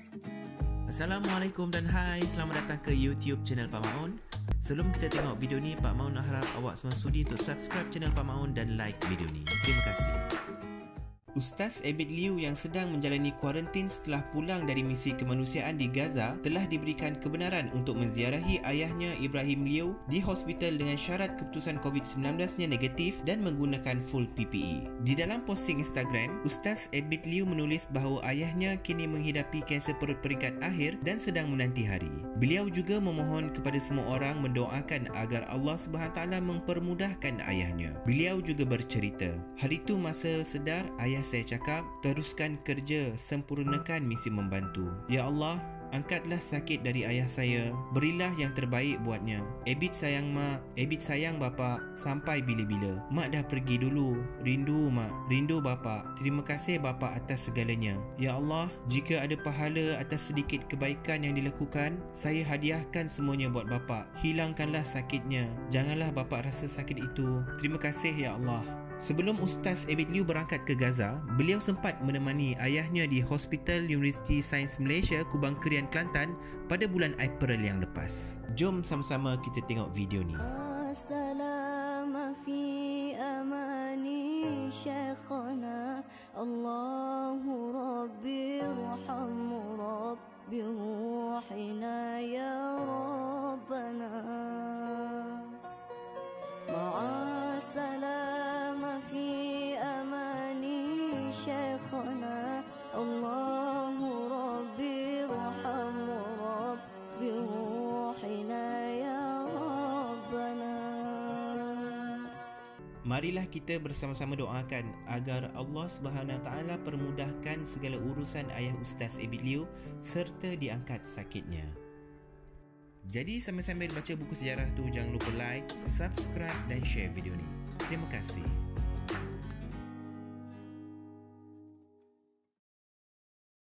Assalamualaikum dan hai, selamat datang ke YouTube channel Pak Maun. Sebelum kita tengok video ni, Pak Maun nak harap awak semua sudi untuk subscribe channel Pak Maun dan like video ni. Terima kasih. Ustaz Abid Liu yang sedang menjalani kuarantin setelah pulang dari misi kemanusiaan di Gaza telah diberikan kebenaran untuk menziarahi ayahnya Ibrahim Liu di hospital dengan syarat keputusan COVID-19-nya negatif dan menggunakan full PPE. Di dalam posting Instagram, Ustaz Abid Liu menulis bahawa ayahnya kini menghidapi kanser perut peringkat akhir dan sedang menanti hari. Beliau juga memohon kepada semua orang mendoakan agar Allah SWT mempermudahkan ayahnya. Beliau juga bercerita, hari itu masa sedar ayah saya cakap, teruskan kerja, sempurnakan misi membantu. Ya Allah, angkatlah sakit dari ayah saya, berilah yang terbaik buatnya. Abid sayang mak, Abid sayang bapa sampai bila-bila. Mak dah pergi dulu, rindu mak, rindu bapa. Terima kasih bapa atas segalanya. Ya Allah, jika ada pahala atas sedikit kebaikan yang dilakukan, saya hadiahkan semuanya buat bapa. Hilangkanlah sakitnya, janganlah bapa rasa sakit itu. Terima kasih ya Allah. Sebelum Ustaz Abid Liu berangkat ke Gaza, beliau sempat menemani ayahnya di Hospital Universiti Sains Malaysia, Kubang Kerian, Kelantan pada bulan April yang lepas. Jom sama-sama kita tengok video ni. Assalamu fi amani syekhana Allahu Rabbi rahamu Rabbi ruhina ya Rabbana Ma'assalam fi amani syekhana Allahu Rabbi rahamu Rabbi ruhina ya Rabbana. Marilah kita bersama-sama doakan agar Allah SWT permudahkan segala urusan ayah Ustaz Abid Liu serta diangkat sakitnya. Jadi sambil-sambil baca buku sejarah tu, jangan lupa like, subscribe dan share video ni. Terima kasih.